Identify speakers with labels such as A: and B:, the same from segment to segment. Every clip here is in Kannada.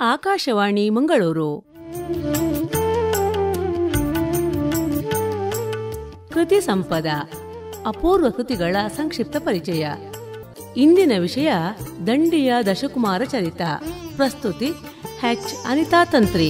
A: ಆಕಾಶವಾಣಿ ಮಂಗಳೂರು. ಕೃತಿ ಸಂಪದ ಅಪೂರ್ವ ಕೃತಿಗಳ ಸಂಕ್ಷಿಪ್ತ ಪರಿಚಯ. ಇಂದಿನ ವಿಷಯ ದಂಡಿಯ ದಶಕುಮಾರ ಚರಿತ. ಪ್ರಸ್ತುತಿ ಎಚ್ ಅನಿತಾ ತಂತ್ರಿ.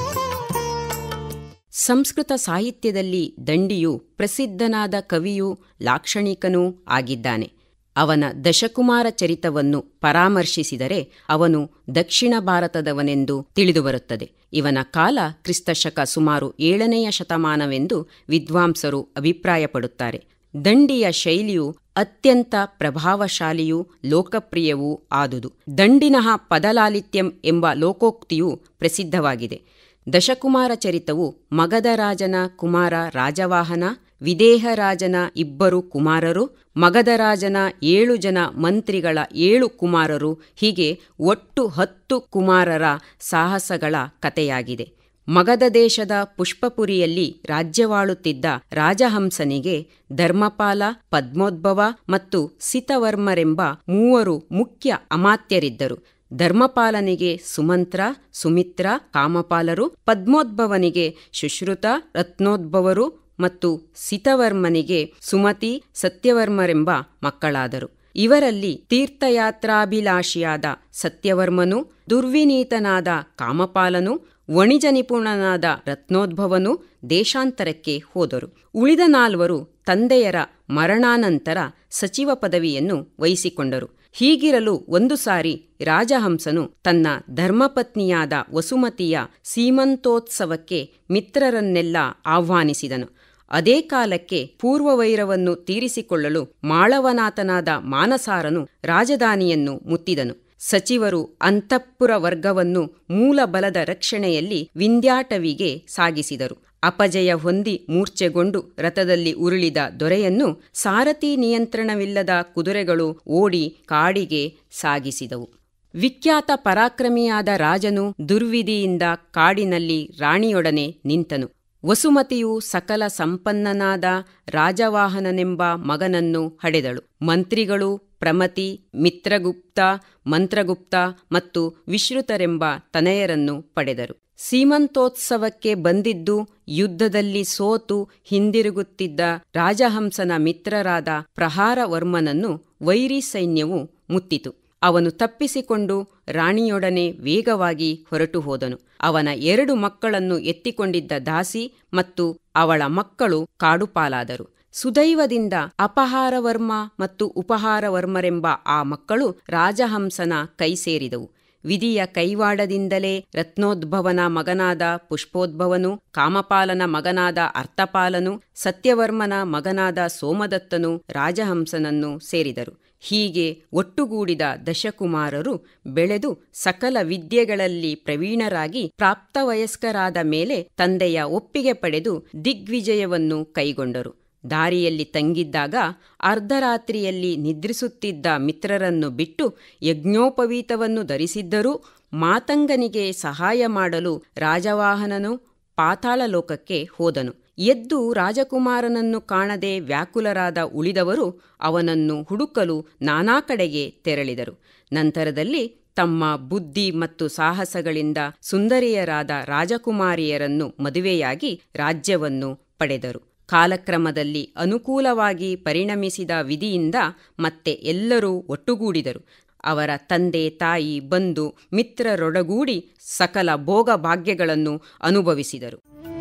B: ಸಂಸ್ಕೃತ ಸಾಹಿತ್ಯದಲ್ಲಿ ದಂಡಿಯು ಪ್ರಸಿದ್ಧನಾದ ಕವಿಯೂ ಲಾಕ್ಷಣಿಕನೂ ಆಗಿದ್ದಾನೆ. ಅವನ ದಶಕುಮಾರ ಚರಿತವನ್ನು ಪರಾಮರ್ಶಿಸಿದರೆ ಅವನು ದಕ್ಷಿಣ ಭಾರತದವನೆಂದು ತಿಳಿದುಬರುತ್ತದೆ. ಇವನ ಕಾಲ ಕ್ರಿಸ್ತಶಕ ಸುಮಾರು 7ನೇ ಶತಮಾನವೆಂದು ವಿದ್ವಾಂಸರು ಅಭಿಪ್ರಾಯಪಡುತ್ತಾರೆ. ದಂಡಿಯ ಶೈಲಿಯು ಅತ್ಯಂತ ಪ್ರಭಾವಶಾಲಿಯೂ ಲೋಕಪ್ರಿಯವೂ ಆದುದು. ದಂಡಿನಃ ಪದಲಾಲಿತ್ಯಂ ಎಂಬ ಲೋಕೋಕ್ತಿಯು ಪ್ರಸಿದ್ಧವಾಗಿದೆ. ದಶಕುಮಾರ ಚರಿತವು ಮಗಧರಾಜನ ಕುಮಾರ ರಾಜವಾಹನ, ವಿದೇಹರಾಜನ 2 ಕುಮಾರರು, ಮಗಧರಾಜನ 7 ಜನ ಮಂತ್ರಿಗಳ 7 ಕುಮಾರರು, ಹೀಗೆ ಒಟ್ಟು 10 ಕುಮಾರರ ಸಾಹಸಗಳ ಕಥೆಯಾಗಿದೆ. ಮಗಧ ದೇಶದ ಪುಷ್ಪಪುರಿಯಲ್ಲಿ ರಾಜ್ಯವಾಳುತ್ತಿದ್ದ ರಾಜಹಂಸನಿಗೆ ಧರ್ಮಪಾಲ, ಪದ್ಮೋದ್ಭವ ಮತ್ತು ಸಿತವರ್ಮರೆಂಬ 3 ಮುಖ್ಯ ಅಮಾತ್ಯರಿದ್ದರು. ಧರ್ಮಪಾಲನಿಗೆ ಸುಮಂತ್ರ, ಸುಮಿತ್ರ, ಕಾಮಪಾಲರು, ಪದ್ಮೋದ್ಭವನಿಗೆ ಶುಶ್ರುತ, ರತ್ನೋದ್ಭವರು ಮತ್ತು ಸಿತವರ್ಮನಿಗೆ ಸುಮತಿ, ಸತ್ಯವರ್ಮರೆಂಬ ಮಕ್ಕಳಾದರು. ಇವರಲ್ಲಿ ತೀರ್ಥಯಾತ್ರಾಭಿಲಾಷಿಯಾದ ಸತ್ಯವರ್ಮನು, ದುರ್ವಿನೀತನಾದ ಕಾಮಪಾಲನು, ವಣಿಜ ನಿಪುಣನಾದ ರತ್ನೋದ್ಭವನು ದೇಶಾಂತರಕ್ಕೆ ಹೋದರು. ಉಳಿದ 4 ತಂದೆಯರ ಮರಣಾನಂತರ ಸಚಿವ ಪದವಿಯನ್ನು ವಹಿಸಿಕೊಂಡರು. ಹೀಗಿರಲು ಒಂದು ಸಾರಿ ರಾಜಹಂಸನು ತನ್ನ ಧರ್ಮಪತ್ನಿಯಾದ ವಸುಮತಿಯ ಸೀಮಂತೋತ್ಸವಕ್ಕೆ ಮಿತ್ರರನ್ನೆಲ್ಲ ಆಹ್ವಾನಿಸಿದನು. ಅದೇ ಕಾಲಕ್ಕೆ ಪೂರ್ವವೈರವನ್ನು ತೀರಿಸಿಕೊಳ್ಳಲು ಮಾಳವನಾಥನಾದ ಮಾನಸಾರನು ರಾಜಧಾನಿಯನ್ನು ಮುತ್ತಿದನು. ಸಚಿವರು ಅಂತಃಪುರ ವರ್ಗವನ್ನು ಮೂಲಬಲದ ರಕ್ಷಣೆಯಲ್ಲಿ ವಿಂಧ್ಯಾಟವಿಗೆ ಸಾಗಿಸಿದರು. ಅಪಜಯ ಹೊಂದಿ ಮೂರ್ಛೆಗೊಂಡು ರಥದಲ್ಲಿ ಉರುಳಿದ ದೊರೆಯನ್ನು ಸಾರಥಿ ನಿಯಂತ್ರಣವಿಲ್ಲದ ಕುದುರೆಗಳು ಓಡಿ ಕಾಡಿಗೆ ಸಾಗಿಸಿದವು. ವಿಖ್ಯಾತ ಪರಾಕ್ರಮಿಯಾದ ರಾಜನು ದುರ್ವಿಧಿಯಿಂದ ಕಾಡಿನಲ್ಲಿ ರಾಣಿಯೊಡನೆ ನಿಂತನು. ವಸುಮತಿಯು ಸಕಲ ಸಂಪನ್ನನಾದ ರಾಜವಾಹನನೆಂಬ ಮಗನನ್ನು ಹಡೆದಳು. ಮಂತ್ರಿಗಳು ಪ್ರಮತಿ, ಮಿತ್ರಗುಪ್ತ, ಮಂತ್ರಗುಪ್ತ ಮತ್ತು ವಿಶ್ರುತರೆಂಬ ತನಯರನ್ನು ಪಡೆದರು. ಸೀಮಂತೋತ್ಸವಕ್ಕೆ ಬಂದಿದ್ದು ಯುದ್ಧದಲ್ಲಿ ಸೋತು ಹಿಂದಿರುಗುತ್ತಿದ್ದ ರಾಜಹಂಸನ ಮಿತ್ರರಾದ ಪ್ರಹಾರವರ್ಮನನ್ನು ವೈರಿ ಸೈನ್ಯವು ಮುತ್ತಿತು. ಅವನು ತಪ್ಪಿಸಿಕೊಂಡು ರಾಣಿಯೊಡನೆ ವೇಗವಾಗಿ ಹೊರಟು ಹೋದನು. ಅವನ 2 ಮಕ್ಕಳನ್ನು ಎತ್ತಿಕೊಂಡಿದ್ದ ದಾಸಿ ಮತ್ತು ಅವಳ ಮಕ್ಕಳು ಕಾಡುಪಾಲಾದರು. ಸುದೈವದಿಂದ ಅಪಹಾರವರ್ಮ ಮತ್ತು ಉಪಹಾರವರ್ಮರೆಂಬ ಆ ಮಕ್ಕಳು ರಾಜಹಂಸನ ಕೈ ಸೇರಿದವು. ವಿಧಿಯ ಕೈವಾಡದಿಂದಲೇ ರತ್ನೋದ್ಭವನ ಮಗನಾದ ಪುಷ್ಪೋದ್ಭವನು, ಕಾಮಪಾಲನ ಮಗನಾದ ಅರ್ಥಪಾಲನು, ಸತ್ಯವರ್ಮನ ಮಗನಾದ ಸೋಮದತ್ತನು ರಾಜಹಂಸನನ್ನು ಸೇರಿದರು. ಹೀಗೆ ಒಟ್ಟುಗೂಡಿದ ದಶಕುಮಾರರು ಬೆಳೆದು ಸಕಲ ವಿದ್ಯೆಗಳಲ್ಲಿ ಪ್ರವೀಣರಾಗಿ ಪ್ರಾಪ್ತವಯಸ್ಕರಾದ ಮೇಲೆ ತಂದೆಯ ಒಪ್ಪಿಗೆ ಪಡೆದು ದಿಗ್ವಿಜಯವನ್ನು ಕೈಗೊಂಡರು. ದಾರಿಯಲ್ಲಿ ತಂಗಿದ್ದಾಗ ಅರ್ಧರಾತ್ರಿಯಲ್ಲಿ ನಿದ್ರಿಸುತ್ತಿದ್ದ ಮಿತ್ರರನ್ನು ಬಿಟ್ಟು ಯಜ್ಞೋಪವೀತವನ್ನು ಧರಿಸಿದ್ದರೂ ಮಾತಂಗನಿಗೆ ಸಹಾಯ ಮಾಡಲು ರಾಜವಾಹನನು ಪಾತಾಳ ಲೋಕಕ್ಕೆ ಹೋದನು. ಎದ್ದು ರಾಜಕುಮಾರನನ್ನು ಕಾಣದೆ ವ್ಯಾಕುಲರಾದ ಉಳಿದವರು ಅವನನ್ನು ಹುಡುಕಲು ನಾನಾ ಕಡೆಗೆ ತೆರಳಿದರು. ನಂತರದಲ್ಲಿ ತಮ್ಮ ಬುದ್ಧಿ ಮತ್ತು ಸಾಹಸಗಳಿಂದ ಸುಂದರಿಯರಾದ ರಾಜಕುಮಾರಿಯರನ್ನು ಮದುವೆಯಾಗಿ ರಾಜ್ಯವನ್ನು ಪಡೆದರು. ಕಾಲಕ್ರಮದಲ್ಲಿ ಅನುಕೂಲವಾಗಿ ಪರಿಣಮಿಸಿದ ವಿಧಿಯಿಂದ ಮತ್ತೆ ಎಲ್ಲರೂ ಒಟ್ಟುಗೂಡಿದರು. ಅವರ ತಂದೆ, ತಾಯಿ, ಬಂಧು ಮಿತ್ರರೊಡಗೂಡಿ ಸಕಲ ಭೋಗ ಭಾಗ್ಯಗಳನ್ನು ಅನುಭವಿಸಿದರು.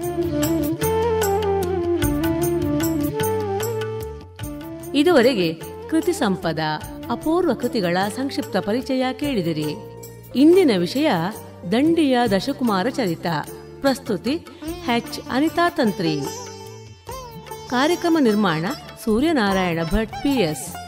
A: ಇದುವರೆಗೆ ಕೃತಿ ಸಂಪದ ಅಪೂರ್ವ ಕೃತಿಗಳ ಸಂಕ್ಷಿಪ್ತ ಪರಿಚಯ ಕೇಳಿದಿರಿ. ಇಂದಿನ ವಿಷಯ ದಂಡಿಯ ದಶಕುಮಾರ ಚರಿತ. ಪ್ರಸ್ತುತಿ ಎಚ್ ಅನಿತಾ ತಂತ್ರಿ. ಕಾರ್ಯಕ್ರಮ ನಿರ್ಮಾಣ ಸೂರ್ಯನಾರಾಯಣ ಭಟ್, PS.